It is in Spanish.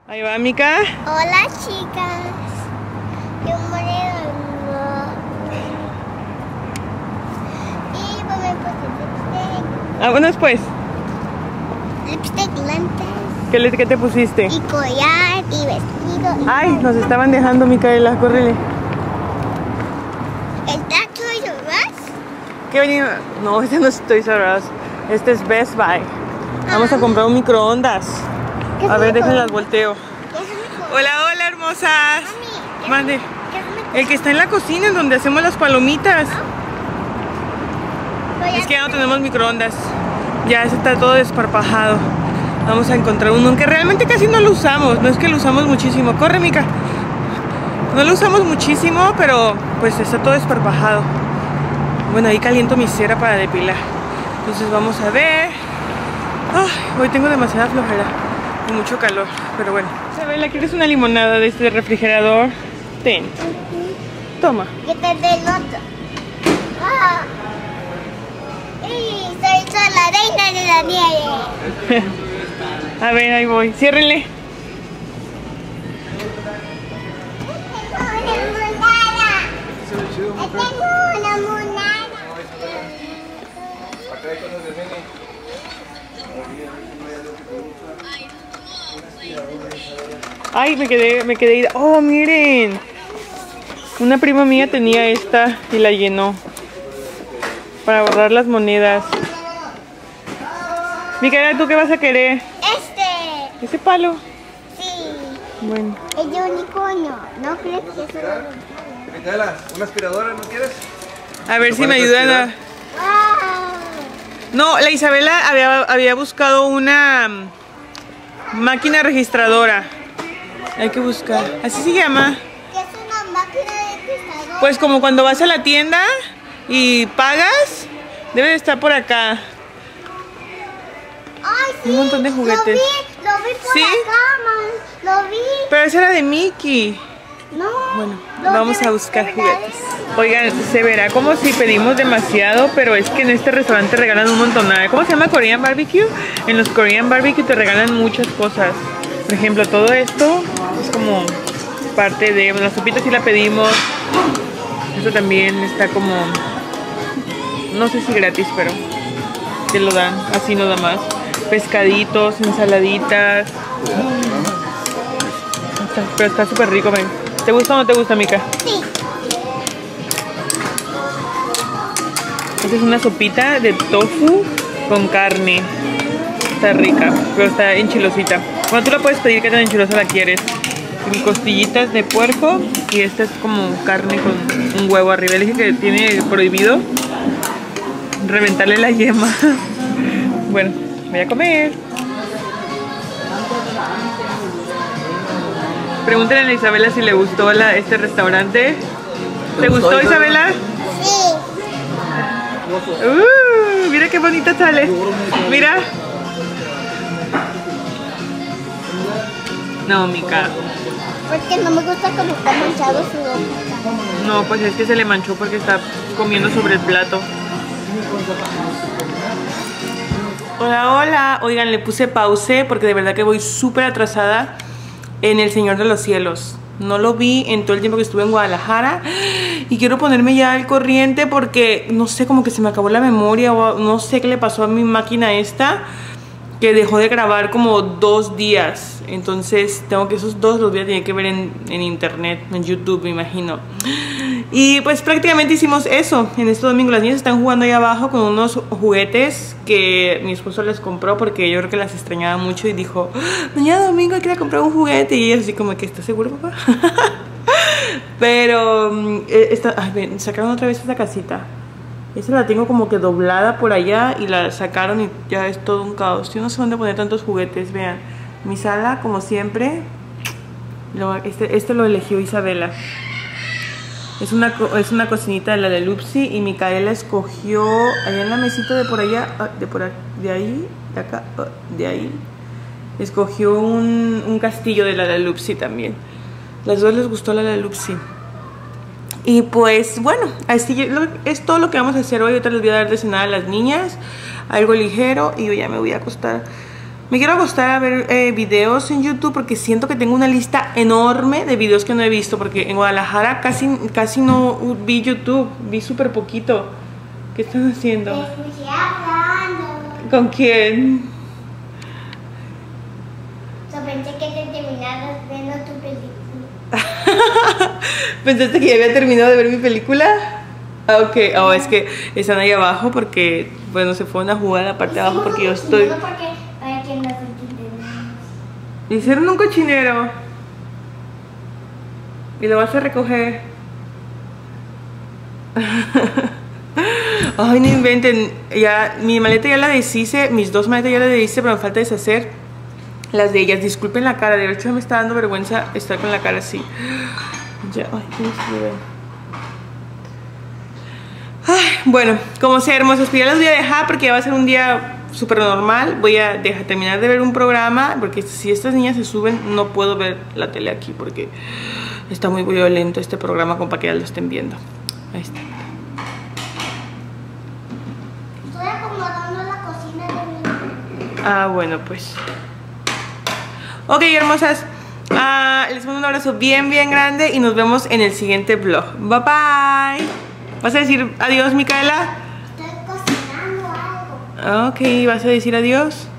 Ahí va, Mica. Hola, chicas. Yo me levanto. Y me puse lipstick. Vámonos pues. Lipstick, lentes. ¿Qué te pusiste? Y collar, y vestido. Y Ay, nos estaban dejando, Micaela. Córrele. ¿Está Toys R Us? ¿Qué venimos? No, este no es Toys R Us. Este es Best Buy. Vamos a comprar un microondas. A ver, déjenlas volteo. Hola, hola, hermosas. Mande. El que está en la cocina, en donde hacemos las palomitas. Es que ya no tenemos microondas. Ya está todo desparpajado. Vamos a encontrar uno que realmente casi no lo usamos. No es que lo usamos muchísimo. Corre, Mica. No lo usamos muchísimo, pero pues está todo desparpajado. Bueno, ahí caliento mi cera para depilar. Entonces vamos a ver. Ay, hoy tengo demasiada flojera y mucho calor, pero bueno. Isabela, ¿quieres una limonada de este refrigerador? Ten. Toma. ¿Qué te del otro? Ah. Y soy la reina de la nieve. A ver, ahí voy. Ciérrenle. Tengo una monada. Ay, me quedé. Oh, miren. Una prima mía tenía esta y la llenó para borrar las monedas. Micaela, ¿tú qué vas a querer? ¿Ese palo? Sí. Bueno. Es de unicornio. No crees que es Micaela, ¿una aspiradora no quieres? A ver si me ayudan a... Wow. No, la Isabela había buscado una máquina registradora. Hay que buscar. Así se llama. ¿Qué es una máquina de registradora? Pues como cuando vas a la tienda y pagas, debe de estar por acá. Ay, sí. Un montón de juguetes. Lo vi por ¿Sí? la cama. Lo vi. Pero esa era de Mickey. No. Bueno, lo vamos vi a buscar de juguetes. Oigan, se verá como si pedimos demasiado, pero es que en este restaurante regalan un montón. ¿Cómo se llama? Korean Barbecue. En los Korean Barbecue te regalan muchas cosas. Por ejemplo, todo esto es como parte de... La sopita sí la pedimos. Esto también está como... No sé si gratis, pero te lo dan así nada más. Pescaditos, ensaladitas. Pero está súper rico, ven. ¿Te gusta o no te gusta, Mica? Sí. Esta es una sopita de tofu con carne. Está rica, pero está enchilosita. Bueno, tú la puedes pedir que tan enchilosa la quieres. Con costillitas de puerco y esta es como carne con un huevo arriba. Le dije que tiene prohibido reventarle la yema. Bueno, voy a comer. Pregúntenle a Isabela si le gustó este restaurante. ¿Te gustó, Isabela? Sí. Mira qué bonita sale. Mira. No, Mica. Porque no me gusta como está manchado su boca. No, pues es que se le manchó porque está comiendo sobre el plato. Hola, hola. Oigan, le puse pause porque de verdad que voy súper atrasada en El Señor de los Cielos. No lo vi en todo el tiempo que estuve en Guadalajara y quiero ponerme ya al corriente porque no sé, como que se me acabó la memoria o no sé qué le pasó a mi máquina esta, que dejó de grabar como 2 días. Entonces tengo que esos 2 los voy a tener que ver en internet, en YouTube, me imagino. Y pues prácticamente hicimos eso en este domingo. Las niñas están jugando ahí abajo con unos juguetes que mi esposo les compró porque yo creo que las extrañaba mucho y dijo, mañana domingo hay que ir a comprar un juguete. Y ella así como que, ¿estás seguro, papá? Pero ay, ven, sacaron otra vez esta casita. Esta la tengo como que doblada por allá y la sacaron y ya es todo un caos. Yo no sé dónde poner tantos juguetes, vean. Mi sala, como siempre, este lo eligió Isabela. Es una cocinita de la de Lupsi y Micaela escogió allá en la mesita de por allá, de ahí, de acá, de ahí. Escogió un castillo de la de Lupsi también. Las dos les gustó la de Lupsi. Y pues bueno, así es todo lo que vamos a hacer hoy. Ahorita les voy a dar de cenar a las niñas, algo ligero y yo ya me voy a acostar Me quiero acostar a ver videos en YouTube porque siento que tengo una lista enorme de videos que no he visto. Porque en Guadalajara casi no vi YouTube, vi súper poquito. ¿Qué están haciendo? Estoy hablando. ¿Con quién? Yo pensé que te terminabas viendo tu película. ¿Pensaste que ya había terminado de ver mi película? Ah, ok. Oh, es que están ahí abajo porque, bueno, se fueron a jugar a la parte de abajo porque yo estoy... Para que nos entendamos. Hicieron un cochinero. Y lo vas a recoger. Ay, no inventen. Ya, mi maleta ya la deshice. Mis dos maletas ya la deshice, pero me falta deshacer las de ellas. Disculpen la cara. De hecho me está dando vergüenza estar con la cara así. Ya, ay, ¿qué me escribe? Ay, bueno, como sea, hermosas, pues ya las voy a dejar porque ya va a ser un día súper normal. Voy a terminar de ver un programa porque si estas niñas se suben no puedo ver la tele aquí porque está muy violento este programa como para que ya lo estén viendo. Ahí está. Estoy acomodando la cocina de mi... Ah, bueno, pues. Ok, hermosas. Les mando un abrazo bien grande y nos vemos en el siguiente vlog. Bye bye. ¿Vas a decir adiós, Micaela? Estoy cocinando algo. Ok, ¿vas a decir adiós?